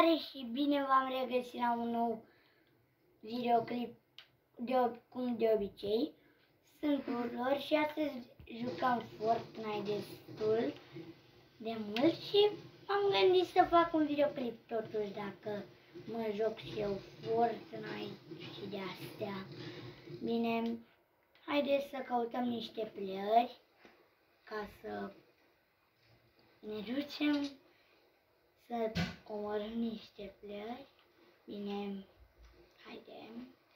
Salutare și bine v-am regăsit la un nou videoclip cum de obicei. Sunt Tudor și astăzi jucăm Fortnite destul de mult și am gândit să fac un videoclip totuși dacă mă joc și eu Fortnite și de astea. Bine, haideți să căutăm niște playeri ca să ne ducem să omorâm niște playeri. Bine, haide.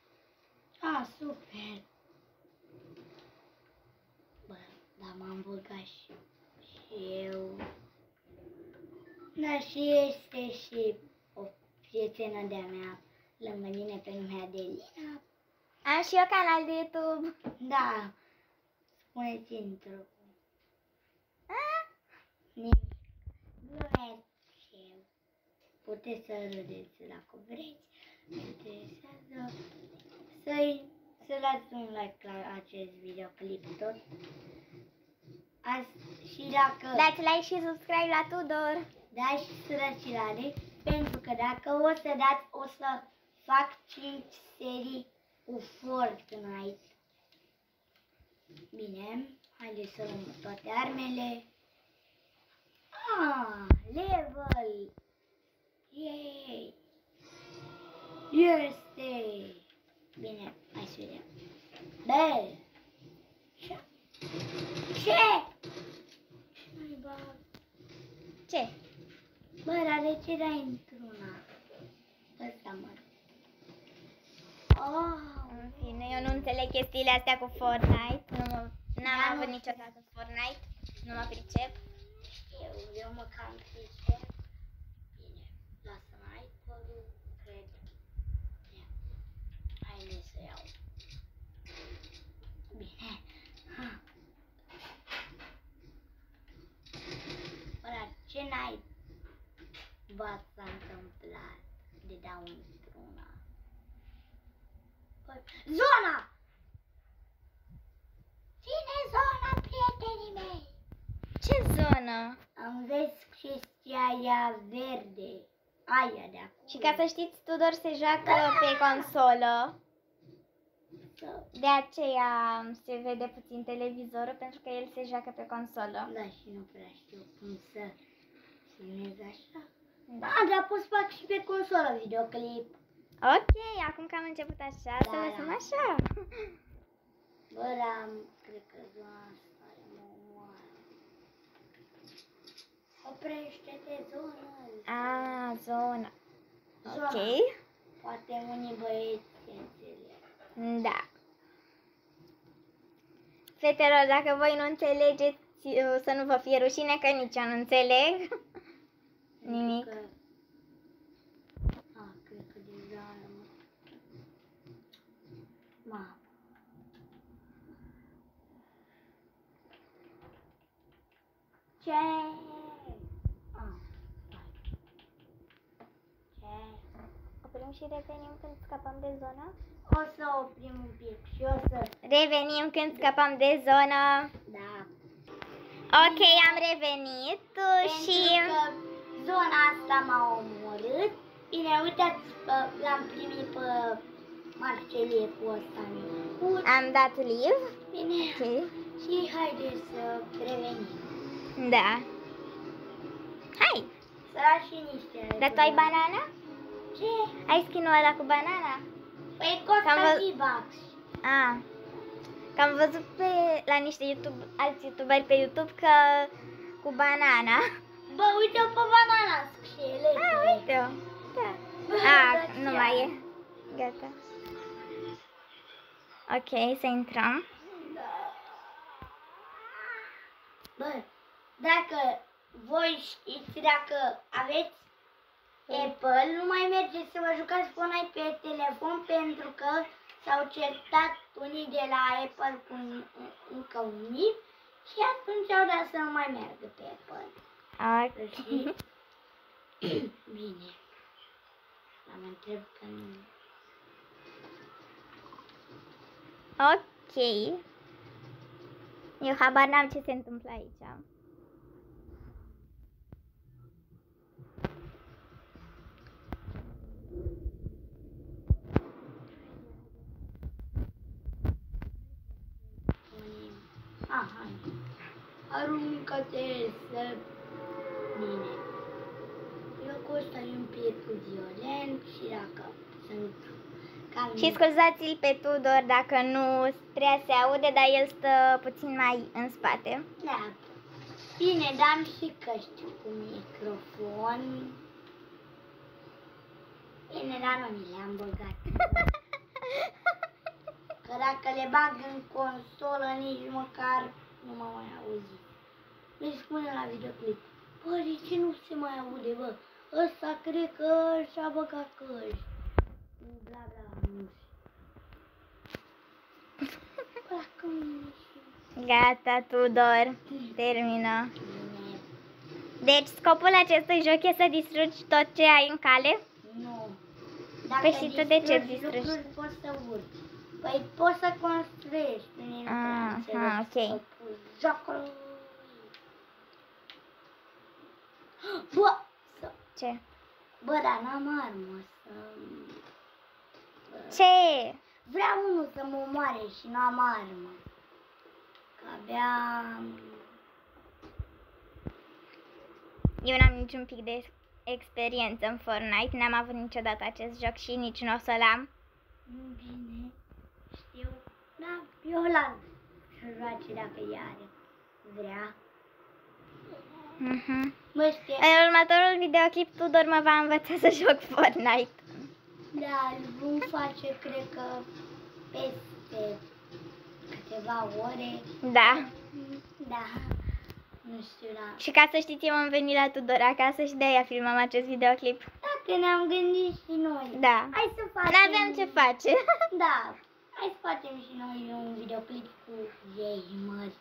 Super! Bă, dar m-am băgat și eu. Dar și este și o prietenă de-a mea lângă mine pe numele Adelina. Am și eu canal de YouTube. Da, spuneți intro. Glumesc și eu. Puteți să râdeți dacă vreți. Mă interesează să dați un like la acest videoclip tot. Și dacă Dați like și subscribe la Tudor. da, și să dați și la like, pentru că dacă o să dați, o să fac 5 serii cu Fortnite. Bine, haideți să luăm toate armele. Level! Yay! Este! Bine, hai să vedem. Bă! Ce? Ce mai bag? Ce? Bă, dar de ce dai într-una? Ăsta mă. În fine, eu nu înțeleg chestiile astea cu Fortnite. N-am avut niciodată Fortnite. Nu mă pricep. Eu mă cam pricep. Bine, lasă-mă iPod-ul, cred. Ia. Haide să iau. Bine. Bă, dar ce n-ai s-a întâmplat de dau într-una? Bă, zona! Ține zona, prietenii mei! Ce zonă? Am văzut chestia aia verde, aia de acolo. Și ca să știți, Tudor se joacă pe consolă. De aceea se vede puțin televizorul, pentru că el se joacă pe consolă. Da, și nu prea știu cum să filmez așa. Da. Dar pot să fac și pe consolă videoclip. Ok, acum că am început așa, să Da, lăsăm da. așa. Bă, dar cred că zona asta mă omoară. Oprește-te, zonă. Zona. Zona. Ok. Poate unii băieți se înțeleg. Da. Fetelor, dacă voi nu înțelegeți, să nu vă fie rușine, că nici eu nu înțeleg nimic. Cred că deja am... Ma. Ce? Oprim și revenim când scăpăm de zonă? O să oprim un pic și o să... Revenim când scăpăm de zonă. Da. Ok, am revenit și... Pentru că zona asta m-a omorât. Bine, uitați, l-am primit pe Marcelie cu ăsta micuț. Am dat live. Bine. Ok. Și haideți să revenim. Da. Hai. Să las și niște... Dar tu ai banana? Ce? Ai skin-ul ăla cu banana? Păi costă V-Bucks. Că am văzut la niște alți youtuberi pe YouTube că cu banana. Bă, uite-o pe banana, și ele. Uite-o. Da. Nu mai e. Gata. Ok, să intrăm. Da. Bă, dacă voi știți, dacă aveți Apple, nu mai mergeți să vă jucați Fortnite pe telefon, pentru că s-au certat unii de la Apple cu încă unii și atunci au dat să nu mai meargă pe Apple. Ok. Bine. Dar mă întreb că nu... Ok. Eu habar n-am ce se întâmplă aici. aruncă-te să... Bine. Locul ăsta e un pic violent și dacă sunt cam... Și scuzați-l pe Tudor dacă nu prea se aude, dar el stă puțin mai în spate. Da. Bine, dam și căști cu microfon. Bine, dar nu mi le-am băgat. Că dacă le bag în consolă, nici măcar nu mă mai auzi. Le spune la videoclip: bă, de ce nu se mai aude, bă? Ăsta cred că și-a băgat căști. Bla bla, nu știu. Dacă Gata, Tudor, termină. Deci scopul acestui joc e să distrugi tot ce ai în cale? nu. Dacă Păi și tu de ce distrugi distrugi? lucruri, poți să urci. Păi poți să construiești. Nu ok. Jocul. Bă, Ce? bă, dar n-am armă să... Ce? Vreau unul să mă omoare și nu am armă. Că abia... Eu n-am niciun pic de experiență în Fortnite, n-am avut niciodată acest joc și nici nu o să-l am. Bine, știu. Da, eu l-am să joace dacă ea vrea. Mă, știu. În următorul videoclip Tudor mă va învăța să joc Fortnite. Da, îl vom face, cred că, peste câteva ore. Da. Da. Nu știu, da. Și ca să știți, eu am venit la Tudor acasă și de-aia filmăm acest videoclip. Dacă ne-am gândit și noi. Da. Hai să facem... N-aveam ce face. Da. Hai să facem și noi un videoclip cu gameri.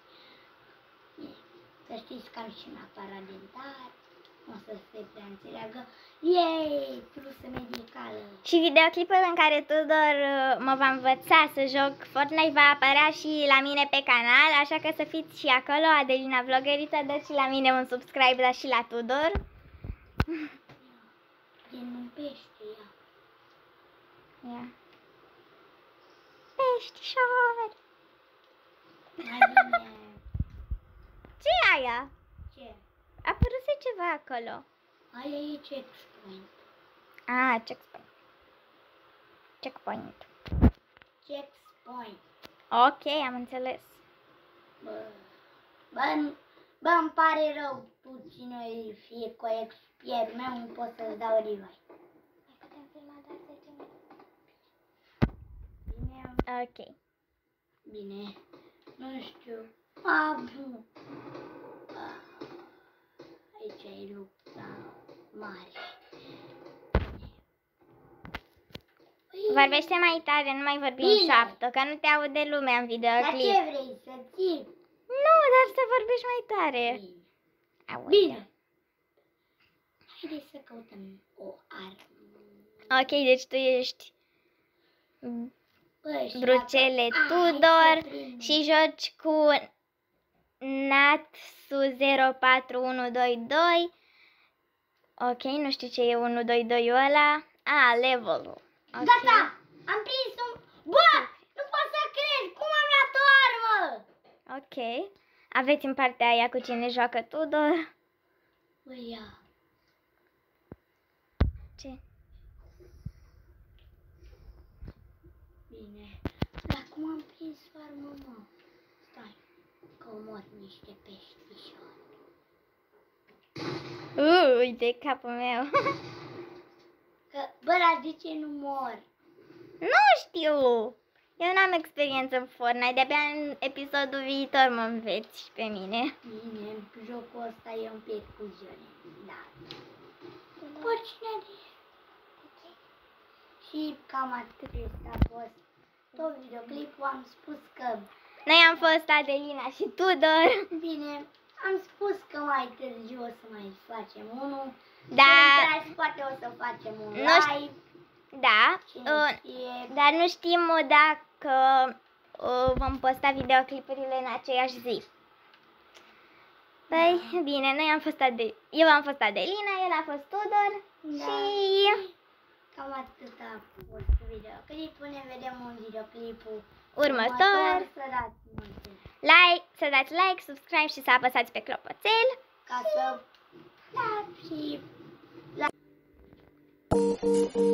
Să știți că am și un aparat dentar. O să se prea înțeleagă. Yay! Trusă medicală. Și videoclipul în care Tudor mă va învăța să joc Fortnite va apărea și la mine pe canal, așa că să fiți și acolo, Adelina Vlogărița, dați și la mine un subscribe, dar și la Tudor. E un pește, ia. Ia. Peștișori! Mai bine. Ce e aia? Ce? Apăruse ceva acolo. Aia e checkpoint. Ah, checkpoint. Checkpoint. Checkpoint. Ok, am înțeles. Bă, îmi pare rău, tu cine fie cu expert meu, nu pot să-ți dau revive. Putem filma doar 10 minute. Bine? Ok. Bine. Nu știu. Bun. Aici e lupta mare. Vorbește mai tare, nu mai vorbi în șoaptă, că nu te aude lumea în Dar videoclip. ce vrei să ții? Nu, dar să vorbești mai tare. Bine. Aude. Bine. Haideți să căutăm o armă. Ok, deci tu ești Bă, și Brucele dacă- Tudor hai să primim. și joci cu Natsu 04122. Ok, nu știu ce e 122 ăla. Ah, level-ul. Ok. Gata! Am prins un... Bă! Nu pot să cred! Cum am luat o armă? Ok. Aveți în partea aia cu cine joacă Tudor. Bă, ia. Ce? Bine. Dar cum am prins o armă, mă? Stai. Că omor niște peștișori. Uite capul meu. Că, bă, dar de ce nu mor? Nu știu. Eu n-am experiență în Fortnite, de-abia în episodul viitor mă înveți și pe mine. Bine, jocul ăsta e un pic cu violent, da. Bă, cine de... Și cam atât a fost tot videoclipul. Am spus că... Noi am fost Adelina și Tudor. Bine, am spus că mai târziu o să mai facem unul. Da. Și poate o să facem un Nu știu. live. Da, Cine știe. dar nu știm dacă vom posta videoclipurile în aceeași zi. Păi, bine, eu am fost Adelina, el a fost Tudor Da. și Cam atât a fost videoclipul. Ne vedem în videoclipul următor. Să dați multe. să dați like, subscribe și să apăsați pe clopoțel. Ca să... Da, și...